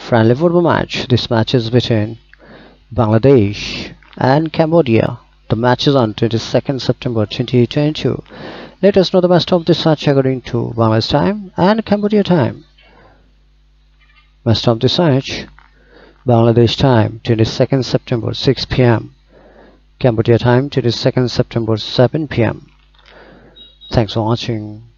Friendly football match. This match is between Bangladesh and Cambodia. The match is on 22nd September 2022. Let us know the best of this match according to Bangladesh time and Cambodia time. Best of this match: Bangladesh time 22nd September 6 p.m. Cambodia time 22nd September 7 p.m. Thanks for watching.